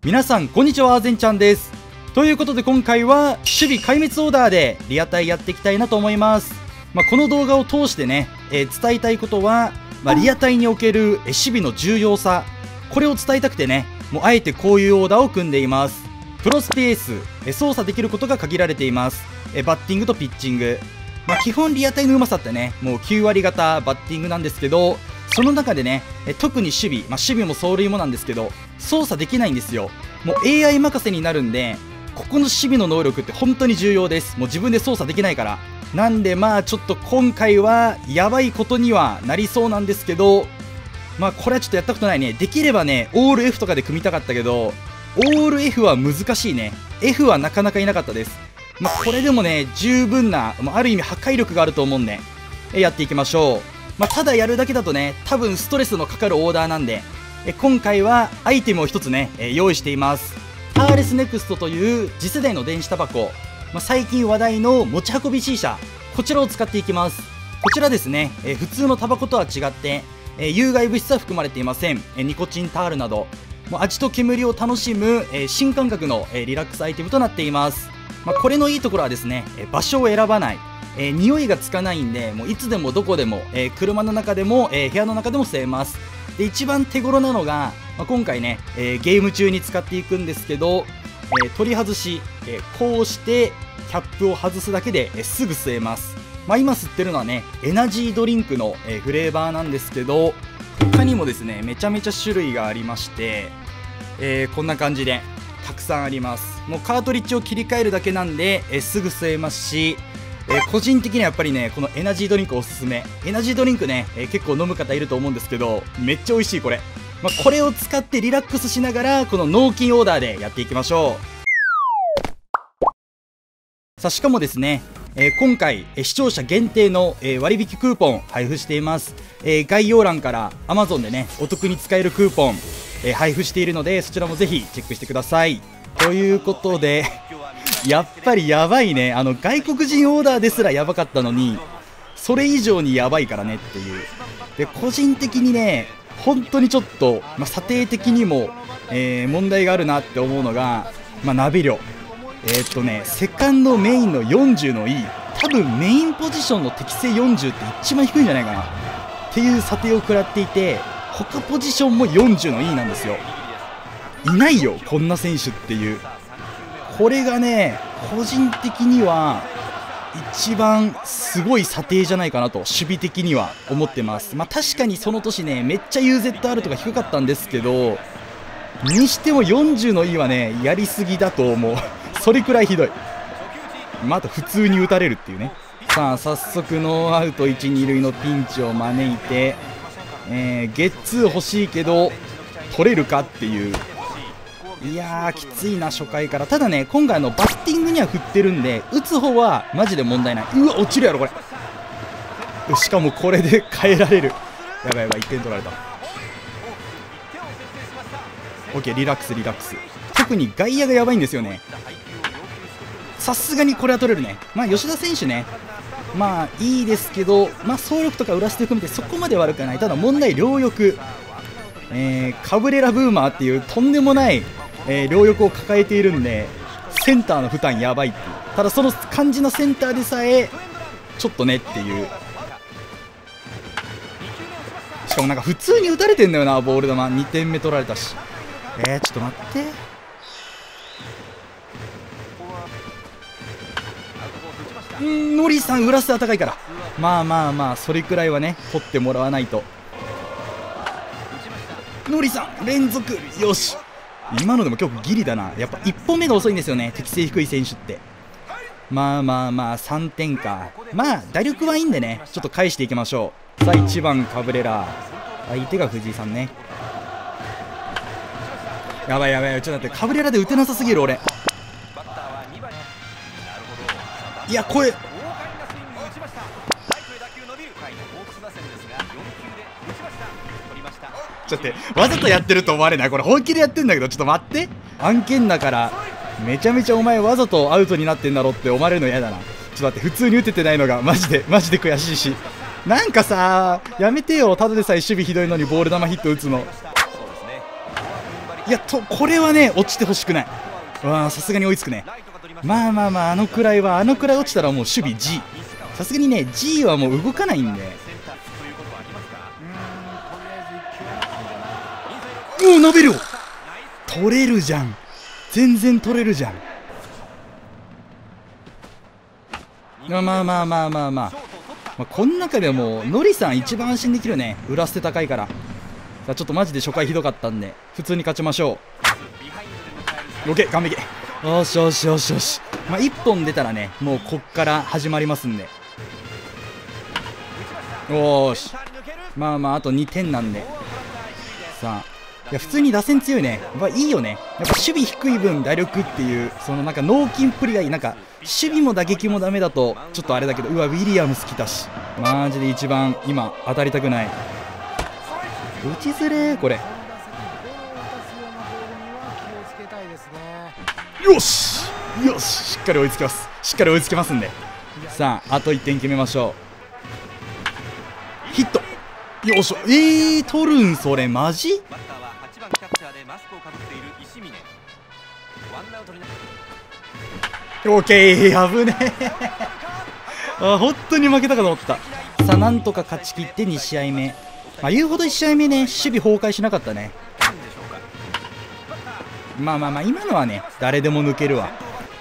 皆さんこんにちは、あぜんちゃんです。ということで今回は守備壊滅オーダーでリアタイやっていきたいなと思います。この動画を通してね、伝えたいことは、リアタイにおける守備の重要さ、これを伝えたくてね、もうあえてこういうオーダーを組んでいます。プロスペース、操作できることが限られています。バッティングとピッチング、基本リアタイのうまさってね、もう9割方バッティングなんですけど、その中でね、特に守備、守備も走塁もなんですけど、操作できないんですよ。もう AI 任せになるんで、ここの守備の能力って本当に重要です。もう自分で操作できないから。なんでちょっと今回はやばいことにはなりそうなんですけど、これはちょっとやったことないね。できればね、オール F とかで組みたかったけど、オール F は難しいね。F はなかなかいなかったです。これでもね、十分な、ある意味破壊力があると思うんで、やっていきましょう。ただやるだけだとね、多分ストレスのかかるオーダーなんで、今回はアイテムを一つね、用意しています。RS NEXT という次世代の電子タバコ、最近話題の持ち運び C 社、こちらを使っていきます。こちらですね、普通のタバコとは違って、有害物質は含まれていません。ニコチンタールなど、味と煙を楽しむ、新感覚の、リラックスアイテムとなっています。これのいいところはですね、場所を選ばない、匂いがつかないんで、もういつでもどこでも、車の中でも、部屋の中でも吸えます。で、一番手頃なのが、今回ね、ゲーム中に使っていくんですけど、取り外し、こうしてキャップを外すだけで、すぐ吸えます。今吸ってるのはね、エナジードリンクの、フレーバーなんですけど、他にもですね、めちゃめちゃ種類がありまして、こんな感じでたくさんあります。もうカートリッジを切り替えるだけなんで、すぐ吸えますし、個人的にはやっぱりね、このエナジードリンクおすすめ。エナジードリンクね、結構飲む方いると思うんですけど、めっちゃ美味しいこれ。これを使ってリラックスしながら、この納金オーダーでやっていきましょう。さあ、しかもですね、今回視聴者限定の割引クーポン配布しています。概要欄から Amazon でね、お得に使えるクーポン配布しているので、そちらもぜひチェックしてください。ということでやっぱりやばいね。外国人オーダーですらやばかったのに、それ以上にやばいからねっていう。で、個人的にね、本当にちょっと、査定的にも、問題があるなって思うのが、ナビ量。セカンドメインの40の E、多分メインポジションの適正40って一番低いんじゃないかなっていう査定を食らっていて、他ポジションも40の E なんですよ。いないよこんな選手っていう。これがね、個人的には一番すごい査定じゃないかなと守備的には思ってます。確かにその年ね、めっちゃ UZR とか低かったんですけど、にしても40の E はね、やりすぎだと思うそれくらいひどい。あと普通に打たれるっていうね。さあ、早速ノーアウト1、2塁のピンチを招いて、ゲッツー欲しいけど取れるかっていう。いやー、きついな初回から。ただね、今回バッティングには振ってるんで、打つ方はマジで問題ない。うわ、落ちるやろこれ。しかもこれで変えられる。やばいやばい、1点取られた。オッケー、リラックスリラックス。特に外野がやばいんですよね。さすがにこれは取れるね。吉田選手ね、いいですけど、走力とか裏捨て含めてそこまで悪くない。ただ問題、両翼、カブレラブーマーっていうとんでもない両翼を抱えているんで、センターの負担やばいっていう。ただその感じのセンターでさえちょっとねっていう。しかも普通に打たれてんだよな、ボール球。2点目取られたし。ちょっと待って。ノリさん裏捨ては高いから、それくらいはね取ってもらわないと。ノリさん連続、よし。今のでも今日ギリだな。やっぱ1本目が遅いんですよね、適正低い選手って。3点か。打力はいいんでね、ちょっと返していきましょう。さあ、1番カブレラ、相手が藤井さんね。やばいやばい、ちょっと待って、カブレラで打てなさすぎる俺。いや、声ちょっと待って、わざとやってると思われない？これ本気でやってんだけど、ちょっと待って。案件だからめちゃめちゃお前わざとアウトになってんだろって思われるの嫌だな。ちょっと待って、普通に打ててないのがマジで悔しいし、なんかさ、やめてよ。ただでさえ守備ひどいのにボール球ヒット打つの。 いやこれはね落ちてほしくない。わあさすがに追いつくね。まあまあまああのくらい落ちたらもう守備 G。 さすがにね G はもう動かないんで。おお伸びる。取れるじゃん、全然取れるじゃん。まあまあまあまあまあまあ、この中でもノリさん一番安心できるね。裏捨て高いから。さあちょっとマジで初回ひどかったんで普通に勝ちましょう。オッケー完璧。よしよしよしよし。まあ1本出たらねもうこっから始まりますんで。よーし、まあまああと2点なんで。さあいや普通に打線強いね。いいよね。やっぱ守備低い分打力っていうそのなんか脳筋っぷりがいい。なんか守備も打撃もダメだとちょっとあれだけど、うわウィリアムス来たし、マジで一番今当たりたくない。打ちづれーこれ。よしよし、しっかり追いつけます。しっかり追いつけますんで。さああと1点決めましょう。ヒット。よいしょ。取るんそれマジ。オーケー、危ねえあ本当に負けたかと思った。さあなんとか勝ち切って2試合目。まあ言うほど1試合目ね守備崩壊しなかったね。まあまあまあ今のはね誰でも抜けるわ。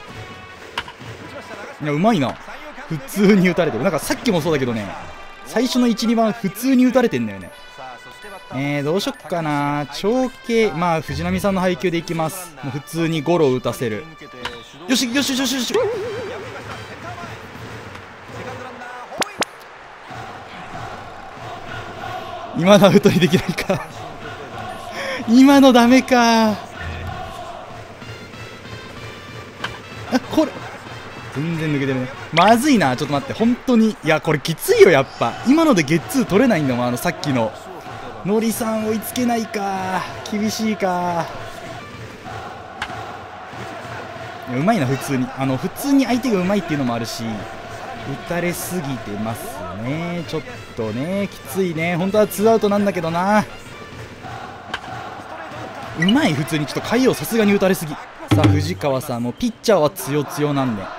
いやうまいな。普通に打たれてる。なんかさっきもそうだけどね最初の 1,2 番普通に打たれてんだよね。どうしよっかな。長径まあ藤波さんの配球でいきます。もう普通にゴロを打たせる。よしよしよしよし。今のアウトにできないか今のダメか。これ全然抜けてるね。まずいな。ちょっと待って本当に。いやこれきついよやっぱ。今のでゲッツー取れないんだもん。さっきのノリさん追いつけないか。厳しいか。うまいな普通に。普通に相手がうまいっていうのもあるし打たれすぎてますね。ちょっとねきついね。本当はツーアウトなんだけどな。うまい普通に。ちょっと海洋さすがに打たれすぎ。さあ藤川さんもピッチャーは強強なんで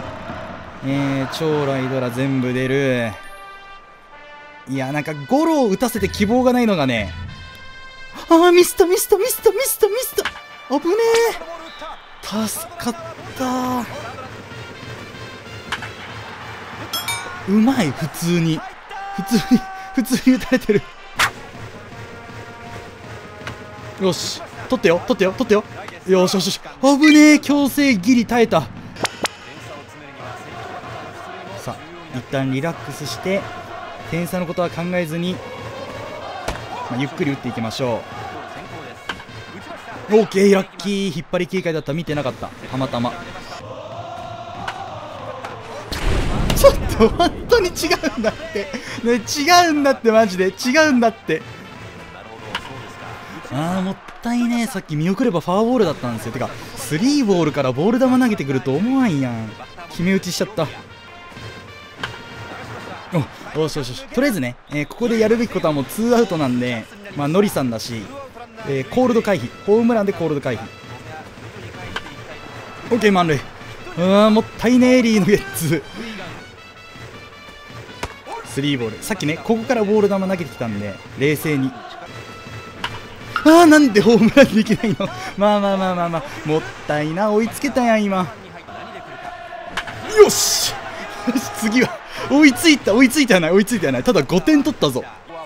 将来ドラ全部出る。いやなんかゴロを打たせて希望がないのがね。ミスったミスったミスったミスったミスった。危ねえ。助かった。うまい普通に打たれてる。よし取ってよ取ってよ取ってよ。よしよしよし。危ねえ。強制ギリ耐えた。さあ一旦リラックスして点差のことは考えずに、ゆっくり打っていきましょう。オーケーラッキー。引っ張り警戒だった。見てなかったたまたま。ちょっと本当に違うんだってね。違うんだってマジで違うんだって。もったいねえ。さっき見送ればフォアボールだったんですよ。てか3ボールからボール球投げてくると思わんやん。決め打ちしちゃった。よしよしよし。とりあえずね、ここでやるべきことはもう2アウトなんで、ノリさんだし、コールド回避、ホームランでコールド回避。 OK 満塁。もったいねえ。リーのゲッツー3ボール。さっきねここからボール球投げてきたんで冷静に。なんでホームランできないのまあまあまあまあまあもったいな。追いつけたやん今。よしよし次は追いついた。追いついてはない追いついてはない。ただ5点取ったぞ。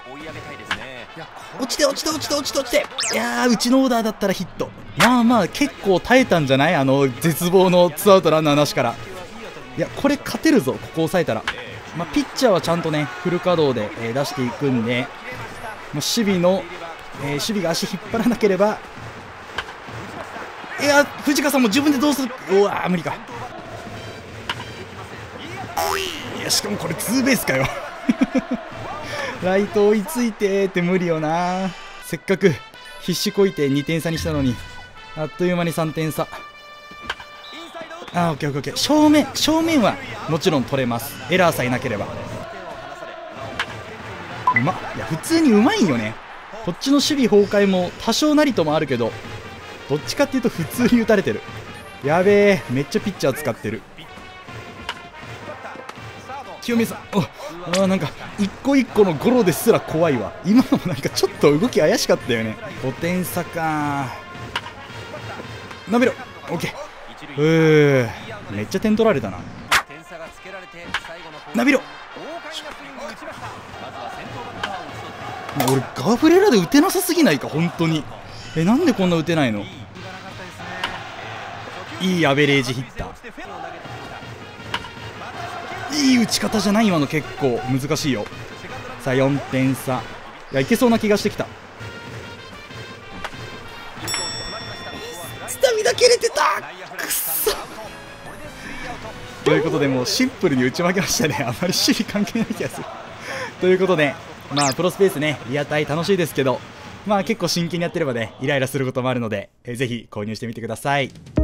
落ちて落ちて落ちて落ちて落ちて。いやうちのオーダーだったらヒット。まあまあ結構耐えたんじゃない。絶望のツーアウトランナーなしから。いやこれ勝てるぞここ抑えたら。ピッチャーはちゃんとねフル稼働で、出していくんで、守備が足引っ張らなければ。いや藤川さんも自分でどうする。うわ無理か。いやしかもこれツーベースかよライト追いついてって無理よな。せっかく必死こいて2点差にしたのにあっという間に3点差。オッケーオッケーオッケー。正面はもちろん取れます。エラーさえなければ。いや普通にうまいよね。こっちの守備崩壊も多少なりともあるけどどっちかっていうと普通に打たれてる。やべえ、めっちゃピッチャー使ってる。清宮さん、なんか一個一個のゴロですら怖いわ。今のもなんかちょっと動き怪しかったよね。5点差か。伸びろ。オッケー。めっちゃ点取られたな。伸びろ。俺ガブレラで打てなさすぎないか本当に。なんでこんな打てないの。いいアベレージヒッター。いい打ち方じゃない。今の結構難しいよ。さあ4点差。いや、いけそうな気がしてきた。スタミナ切れてた。くっそ。ということで、もうシンプルに打ち負けましたね。あまり守備関係ない気がする。ということで、まあプロスペースね、リアタイ楽しいですけど、まあ結構真剣にやってればね、イライラすることもあるので、ぜひ購入してみてください。